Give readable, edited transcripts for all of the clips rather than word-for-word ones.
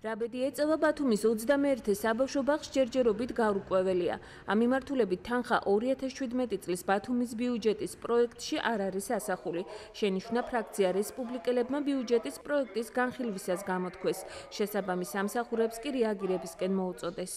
რაბედი ეწევა ბათუმის 21 საბავშვო ბაღს ჯერჯერობით გაურკვეველია. ამ მიმართულებით თანხა 2017 წლის ბათუმის ბიუჯეტის პროექტში არ არის ასახული. შენიშვნა ფრაქცია რესპუბლიკელებმა ბიუჯეტის პროექტის განხილვისას გამოთქვეს. შესაბამის სამსახურებს კი რეაგირებისკენ მოუწოდეს.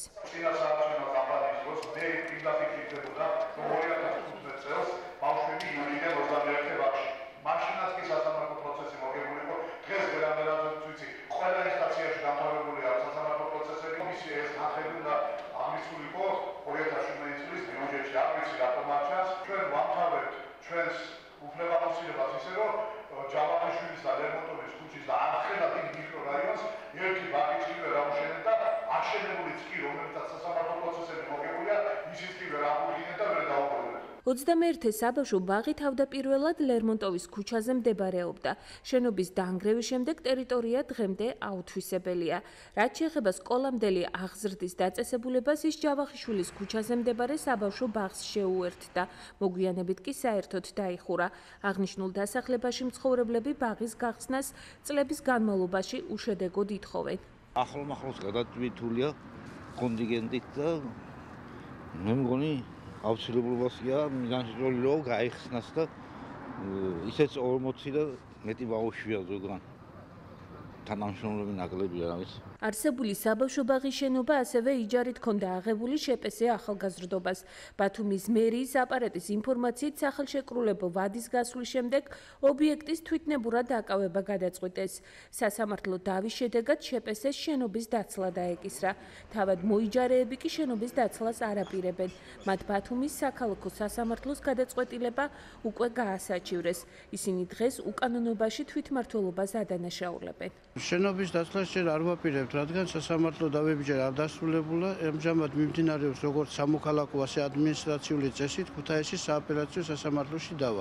ოცდამეერთე საბავშვო ბაღი თავდაპირველად ლერმონტოვის ქუჩაზე მდებარეობდა. შენობის დანგრევის შემდეგ ტერიტორია დღემდე აუთვისებელია. რაც შეეხება სკოლამდელი აღზრდის დაწესებულებას, ის ჯავახიშვილის ქუჩაზე მდებარე საბავშვო ბაღს შეუერთდა. მოგვიანებით კი საერთოდ დაიხურა. აღნიშნულ დასახლებაში მცხოვრებლები ბაღის გახსნას წლების განმავლობაში უშედეგოდ ითხოვენ. ახლომახლოს გადატვირთულია კონტინგენტით და მე მგონი აუცილებლობასია მიგანშროლი რომ გაიხსნას და ისეც 40 და მეტი ბავშვია ზოგან თანამშრომლები ნაკლები არის. არსებული საბავშვო ბაღის შენობა ასევე იჯარით ჰქონდა აღებული შპს ახალგაზრდობას. ბათუმის მერიის აპარატის ინფორმაციით სახელშეკრულებო ვადის გასვლის შემდეგ ობიექტის თვითნებურად დაკავება გადაწყვიტეს. სასამართლო დავის შედეგად შპს შენობის დაცლა დაეკისრა. თავად მოიჯარეები კი შენობის დაცლას არ აპირებენ. მათ ბათუმის საქალაქო სასამართლოს გადაწყვეტილება უკვე გაასაჩივრეს. ისინი დღეს უკანონობაში თვითმმართველობას ადანაშაულებენ. შენობის დაცლას ჯერ არ ვაპირებთ, რადგან სასამართლო დავებიჯერ არ დასრულებულა. ამჟამად მიმდინარეობს როგორც სამოქალაქო, ასე ადმინისტრაციული წესით ქუთაისის სააპელაციო სასამართლოში დავა.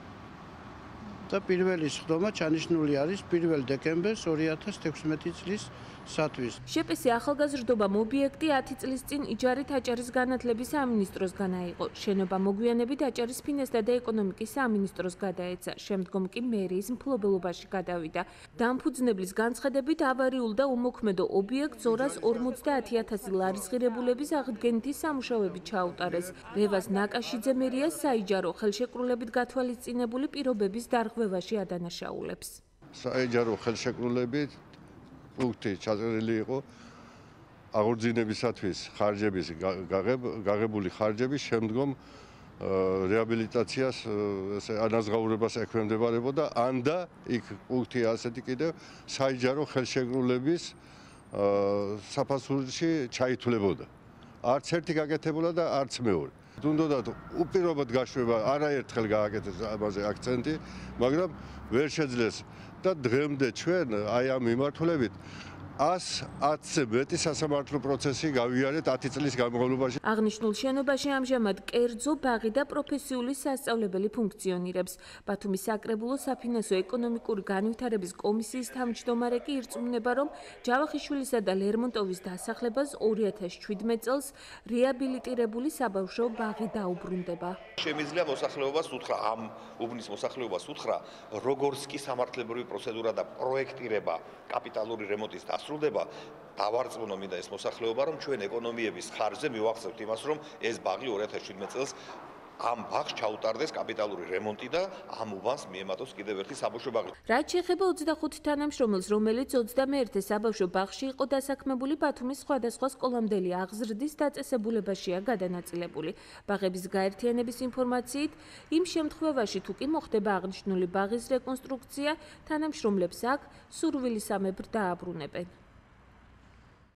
და პირველი სხდომა ჩანიშნული არის 1 დეკემბერს 2016 წლის სათვის. შპს ახალგაზრდობამ ობიექტი 10 წლის წინ იჯარით აჭარის განათლების სამინისტროსგან აიღო. შენობა მოგვიანებით აჭარის ფინანსთა და ეკონომიკის სამინისტროს გადაეცა. შემდგომ კი მერიის მფლობელობაში გადავიდა. დამფუძნებლის განცხადებით ავარიულ და უმოქმედო ობიექტს 250.000 ლარის ღირებულების აღდგენითი სამუშაოები ჩაუტარეს. რევაზ ნაკაშიძე მერიას საიჯარო ხელშეკრულებით გათვალისწინებული პირობების დარღვევაში ადანაშაულებს. საიჯარო ხელშეკრულებით პუნქტი ჩაწერილი იყო აღორძინებისათვის ხარჯების გაღებული ხარჯები შემდგომ რეაბილიტაციას ანაზღაურებას ექვემდებარებოდა ან და იქ პუნქტი ასეთი კიდევ საიჯარო ხელშეკრულების საფასურში ჩაითვლებოდა. არც ერთი გაკეთებულა და არც მეორე. თუნდაც უპირობოდ გაშვება არაერთხელ გააკეთეს ამაზე აქცენტი, მაგრამ ვერ შეძლეს და დღემდე ჩვენ აი ამ მიმართულებით 110-ზე მეტი სასამართლო პროცესი გავიარეთ 10 წლის განმავლობაში. აღნიშნულ შენობაში ამჟამად კერძო ბაღი და პროფესიული სასწავლებელი ფუნქციონირებს. ბათუმის საკრებულო საფინანსო ეკონომიკური განვითარების კომისიის თავმჯდომარე კი ირწმუნება, რომ ჯავახიშვილისა და ლერმონტოვის დასახლებას 2017 წელს რეაბილიტირებული საბავშვო ბაღი დაუბრუნდება. შემიძლია მოსახლეობას უთხრა, ამ უბნის მოსახლეობას უთხრა, როგორც კი სამართლებრივი პროცედურა და პროექტირება კაპიტალური რემონტის დასრულდება, დავარწმუნო მინდა ეს მოსახლეობა, რომ ჩვენ ეკონომიების ხარჯზე მივახცევთ იმას, რომ ეს ბაღი 2017 წელს ამ ბაღს ჩაუტარდეს კაპიტალური რემონტი და ამ უბანს მიემატოს კიდევ ერთი საბავშვო ბაღი. რაც შეეხება 25 თანამშრომელს, რომელიც 21 საბავშვო ბაღში იყო დასაქმებული, ბათუმის სხვადასხვა სკოლამდელი აღზრდის დაწესებულებაშია გადანაწილებული. ბაღების გაერთიანების ინფორმაციით, იმ შემთხვევაში თუ კი მოხდება აღნიშნული ბაღის რეკონსტრუქცია, თანამშრომლებს აქ სურვილისამებრ დააბრუნებენ.